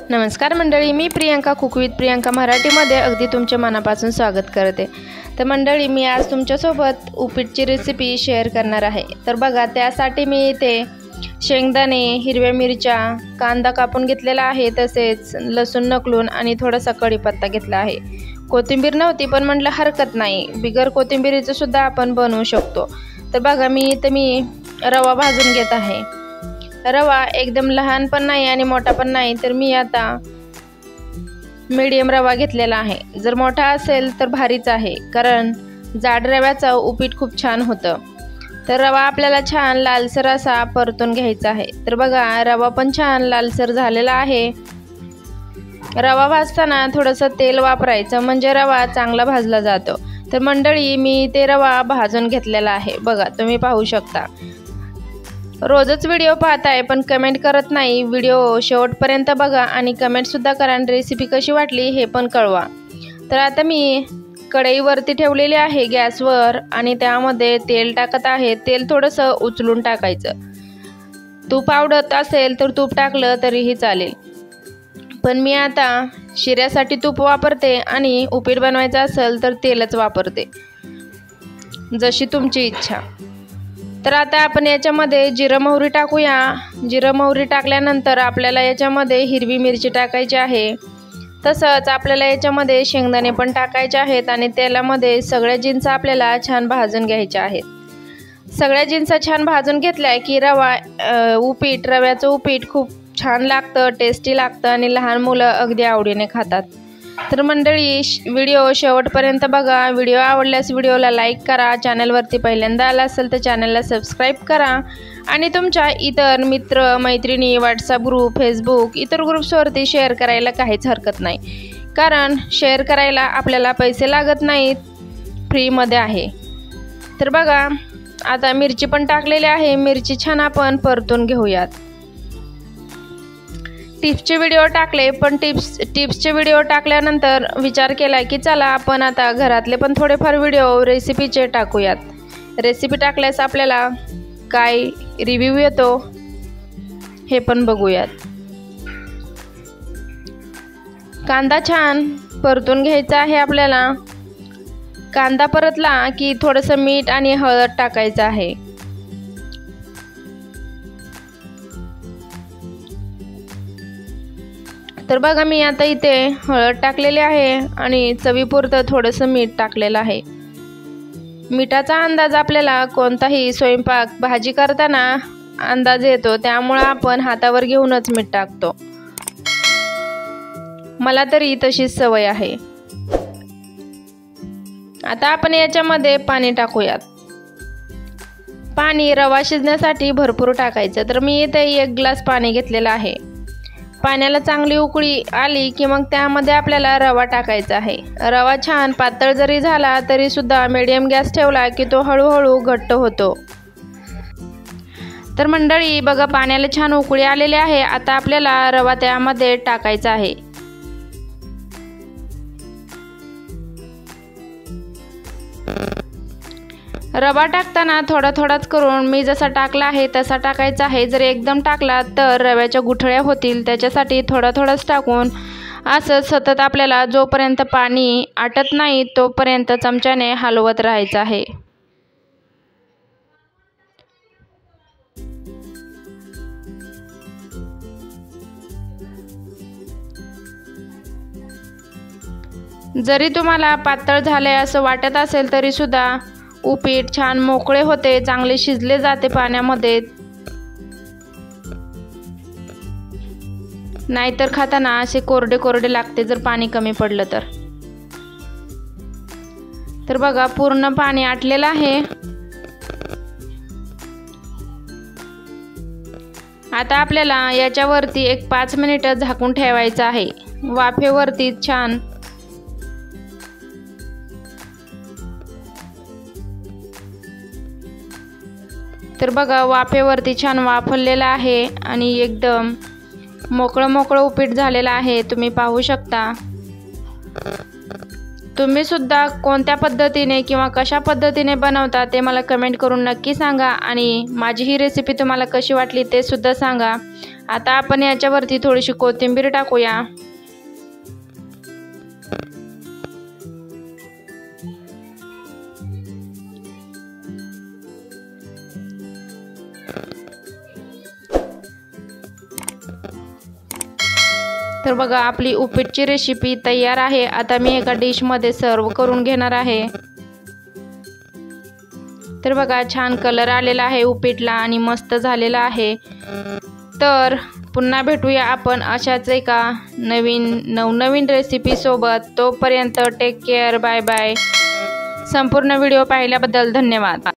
नमस्कार मंडळी, मी प्रियंका कुक विथ प्रियंका मराठीमध्ये अगदी तुमच्या मनापासून स्वागत करते। तर मंडळी, मी आज तुमच्यासोबत उपीटची रेसिपी शेअर करणार आहे। तर बघा, त्यासाठी मी इथे शेंगदाणे, हिरव्या मिरच्या, कांदा कापून घेतलेला आहे, तसेच लसूण नकलून आणि थोडासा कढीपत्ता घेतला आहे। कोथिंबीर नव्हती पण म्हटलं हरकत नाही, बिगर कोथिंबीरीचं सुद्धा आपण बनवू शकतो। तर बघा, मी रवा भाजून घेत आहे। रवा एकदम लहान पण नाही आणि मोठा पण नाही, तर मी आता मीडियम रवा घेतलेला आहे। जर मोठा असेल तर भारीच आहे, कारण जाड रव्याचं उपीट खूप छान होतं। तर रवा आपल्याला छान लालसर असा परतून घ्यायचा आहे। तर बघा, रवा पण छान लालसर झालेला आहे। रवा भाजताना थोडंसं तेल वापरायचं, म्हणजे रवा चांगला भाजला जातो। तर मंडळी, मी ते रवा भाजून घेतलेला आहे। बघा, तुम्ही पाहू शकता। रोजच व्हिडिओ पाहताय पण कमेंट करत नाही। व्हिडिओ शेवटपर्यंत बघा आणि कमेंटसुद्धा करा, आणि रेसिपी कशी वाटली हे पण कळवा। तर आता मी कढईवरती ठेवलेली आहे गॅसवर, आणि त्यामध्ये तेल टाकत आहे। तेल थोडंसं उचलून टाकायचं। तूप आवडत असेल तर तूप टाकलं तरीही चालेल, पण मी आता शिऱ्यासाठी तूप वापरते, आणि उपीट बनवायचं असेल तर तेलच वापरते, जशी तुमची इच्छा। तर आता आपण याच्यामध्ये जिरं मोहरी टाकूया। जिरं मोहरी टाकल्यानंतर आपल्याला याच्यामध्ये हिरवी मिरची टाकायची आहे, तसंच आपल्याला याच्यामध्ये शेंगदाणे पण टाकायचे आहेत, आणि तेलामध्ये सगळ्या जिन्स आपल्याला छान भाजून घ्यायच्या आहेत। सगळ्या जिन्स छान भाजून घेतल्या की रव्याचं उपीट खूप छान लागतं, टेस्टी लागतं, आणि लहान मुलं अगदी आवडीने खातात। तर मंडळी, व्हिडिओ शेवटपर्यंत बघा। व्हिडिओ आवडल्यास व्हिडिओला लाईक करा, चॅनलवरती पहिल्यांदा आला असेल तर चॅनलला सबस्क्राईब करा, आणि तुमच्या इतर मित्र मैत्रिणी, व्हॉट्सअप ग्रुप, फेसबुक इतर ग्रुप्सवरती शेअर करायला काहीच हरकत नाही, कारण शेअर करायला आपल्याला पैसे लागत नाहीत, फ्रीमध्ये आहे। तर बघा, आता मिरची पण टाकलेली आहे। मिरची छान आपण परतून घेऊयात। टिप्सचे व्हिडिओ टाकले, पण टिप्सचे व्हिडिओ टाकल्यानंतर विचार केला की चला आपण आता घरातले पण थोडेफार व्हिडिओ रेसिपीचे टाकूयात। रेसिपी टाकल्यास आपल्याला काय रिव्ह्यू येतो हे पण बघूयात। कांदा छान परतून घ्यायचा आहे आपल्याला। कांदा परतला की थोडंसं मीठ आणि हळद टाकायचं आहे। तर बघा, मी आता इथे हळद टाकलेली आहे, आणि चवीपुरतं थोडंसं मीठ टाकलेलं आहे। मिठाचा अंदाज आपल्याला कोणताही स्वयंपाक भाजी करताना अंदाज येतो, त्यामुळे आपण हातावर घेऊनच मीठ टाकतो। मला तरी तशीच सवय आहे। आता आपण याच्यामध्ये पाणी टाकूयात। पाणी रवा शिजण्यासाठी भरपूर टाकायचं। तर मी इथे 1 ग्लास पाणी घेतलेलं आहे। पाण्याला चांगली उकळी आली की मग त्यामध्ये आपल्याला रवा टाकायचा आहे। रवा छान पातळ जरी झाला तरी सुद्धा मीडियम गॅस ठेवला की तो हळूहळू घट्ट होतो। तर मंडळी बघा, पाण्याला छान उकळी आलेली आहे। आता आपल्याला रवा त्यामध्ये टाकायचा आहे। रवा टाकताना थोडा थोडाच करून, मी जसा टाकला आहे तसा टाकायचा आहे। जर एकदम टाकला तर रव्याच्या गुठळ्या होतील, त्याच्यासाठी थोडा थोडाच टाकून असं सतत आपल्याला जोपर्यंत पाणी आटत नाही तोपर्यंत चमच्याने हलवत राहायचं आहे। जरी तुम्हाला पातळ झाले असं वाटत असेल तरी सुद्धा उपीट छान मोकळे होते, चांगले शिजले जाते पाण्यामध्ये, नाहीतर खाताना असे कोरडे कोरडे लागते जर पाणी कमी पडलं तर। तर बघा, पूर्ण पाणी आटलेलं आहे। आता आपल्याला याच्यावरती 5 मिनिटं झाकून ठेवायचं आहे, वाफेवरती छान। तर बघा, वाफेवरती छान वाफवलेलं आहे, आणि एकदम मोकळं उपीट झालेलं आहे, तुम्ही पाहू शकता। तुम्ही सुद्धा कोणत्या पद्धतीने किंवा कशा पद्धतीने बनवता ते मला कमेंट करून नक्की सांगा, आणि माझी ही रेसिपी तुम्हाला कशी वाटली ते सुद्धा सांगा। आता आपण याच्यावरती थोडीशी कोथिंबीर टाकूया। तर बघा आपली उपीटची रेसिपी तयार आहे। आता मी एका डिशमध्ये सर्व करून घेणार आहे। तर बघा छान कलर आलेला आहे उपीटला आणि मस्त झालेला आहे। तर पुन्हा भेटूया आपण अशाच एका नवनवीन रेसिपी सोबत। तोपर्यंत टेक केअर, बाय बाय। संपूर्ण व्हिडिओ पाहिल्याबद्दल धन्यवाद।